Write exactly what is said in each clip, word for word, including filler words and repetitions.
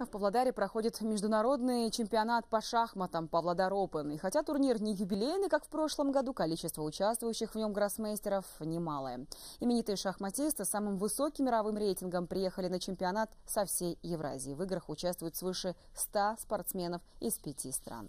В Павлодаре проходит международный чемпионат по шахматам «Павлодар Опен». И хотя турнир не юбилейный, как в прошлом году, количество участвующих в нем гроссмейстеров немалое. Именитые шахматисты с самым высоким мировым рейтингом приехали на чемпионат со всей Евразии. В играх участвуют свыше ста спортсменов из пяти стран.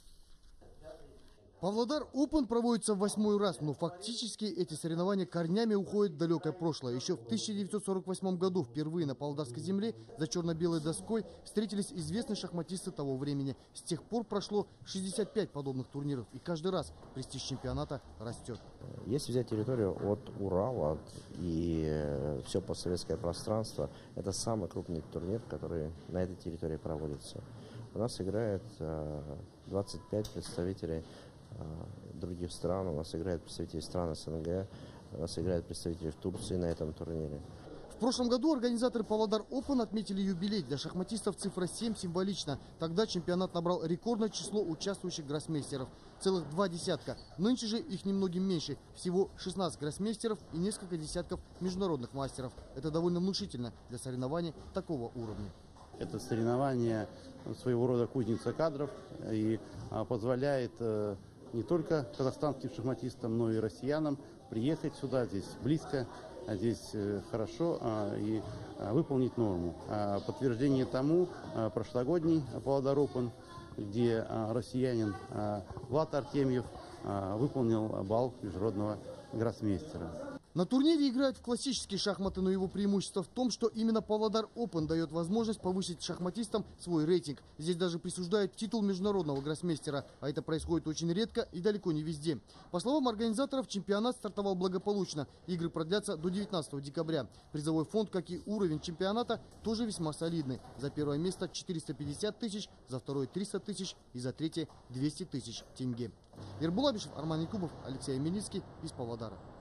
Павлодар Опен проводится в восьмой раз, но фактически эти соревнования корнями уходят в далекое прошлое. Еще в тысяча девятьсот сорок восьмом году впервые на павлодарской земле за черно-белой доской встретились известные шахматисты того времени. С тех пор прошло шестьдесят пять подобных турниров, и каждый раз престиж чемпионата растет. Если взять территорию от Урала и все постсоветское пространство, это самый крупный турнир, который на этой территории проводится. У нас играет двадцать пять представителей других стран, у нас играют представители стран СНГ, у нас играют представители в Турции на этом турнире. В прошлом году организаторы Павлодар Опен отметили юбилей. Для шахматистов цифра семь символична. Тогда чемпионат набрал рекордное число участвующих гроссмейстеров. Целых два десятка. Нынче же их немногим меньше. Всего шестнадцать гроссмейстеров и несколько десятков международных мастеров. Это довольно внушительно для соревнований такого уровня. Это соревнование своего рода кузница кадров и позволяет не только казахстанским шахматистам, но и россиянам приехать сюда, здесь близко, здесь хорошо и выполнить норму. Подтверждение тому прошлогодний Павлодар Опен, где россиянин Влад Артемьев выполнил балл международного гроссмейстера. На турнире играют в классические шахматы, но его преимущество в том, что именно Павлодар Опен дает возможность повысить шахматистам свой рейтинг. Здесь даже присуждают титул международного гроссмейстера, а это происходит очень редко и далеко не везде. По словам организаторов, чемпионат стартовал благополучно. Игры продлятся до девятнадцатого декабря. Призовой фонд, как и уровень чемпионата, тоже весьма солидный. За первое место четыреста пятьдесят тысяч, за второе триста тысяч и за третье двести тысяч тенге. Ербулат Абишев, Арман Якубов, Алексей Омельницкий из Павлодара.